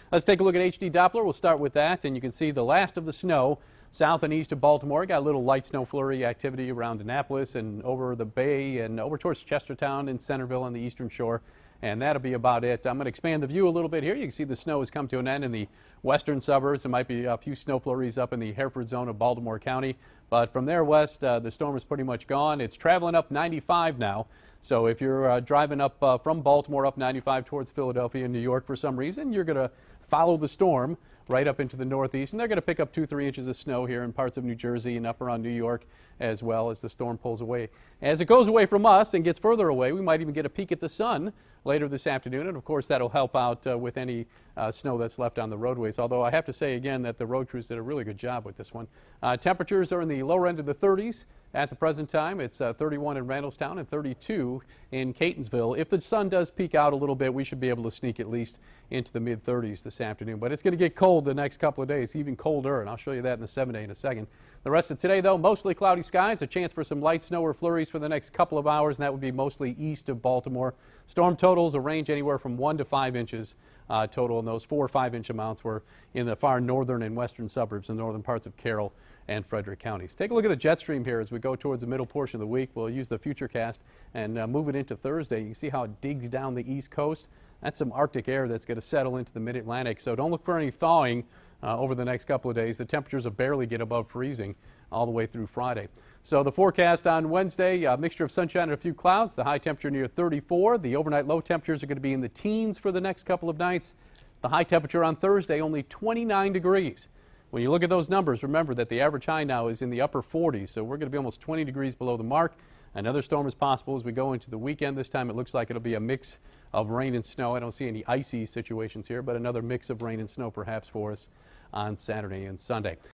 Let's take a look at HD Doppler. We'll start with that, and you can see the last of the snow south and east of Baltimore. Got a little light snow flurry activity around Annapolis and over the bay and over towards Chestertown and Centerville on the eastern shore. And that'll be about it. I'm going to expand the view a little bit here. You can see the snow has come to an end in the western suburbs. There might be a few snow flurries up in the Hereford zone of Baltimore County. But from there west, the storm is pretty much gone. It's traveling up 95 now. So if you're driving up from Baltimore up 95 towards Philadelphia and New York for some reason, you're going to follow the storm right up into the northeast, and they're going to pick up 2-3 inches of snow here in parts of New Jersey and up around New York as well as the storm pulls away. As it goes away from us and gets further away, we might even get a peek at the sun later this afternoon, and of course that'll help out with any snow that's left on the roadways, although I have to say again that the road crews did a really good job with this one. Temperatures are in the lower end of the 30s at the present time. It's 31 in Randallstown and 32 in Catonsville. If the sun does peek out a little bit, we should be able to sneak at least into the mid-30s this afternoon, but it's going to get cold the next couple of days, even colder, and I'll show you that in the 7-day in a second. The rest of today, though, mostly cloudy skies, a chance for some light snow or flurries for the next couple of hours, and that would be mostly east of Baltimore. Storm totals will range anywhere from 1 to 5 inches total, and those 4 or 5 inch amounts were in the far northern and western suburbs and northern parts of Carroll and Frederick counties. Take a look at the jet stream here as we go towards the middle portion of the week. We'll use the Futurecast and move it into Thursday. You can see how it digs down the east coast. That's some Arctic air that's going to settle into the mid-Atlantic, so don't look for any thawing over the next couple of days. The temperatures will barely get above freezing all the way through Friday. So the forecast on Wednesday, a mixture of sunshine and a few clouds. The high temperature near 34. The overnight low temperatures are going to be in the teens for the next couple of nights. The high temperature on Thursday, only 29 degrees. When you look at those numbers, remember that the average high now is in the upper 40s, so we're going to be almost 20 degrees below the mark. Another storm is possible as we go into the weekend. This time it looks like it'll be a mix of rain and snow. I don't see any icy situations here, but another mix of rain and snow perhaps for us on Saturday and Sunday.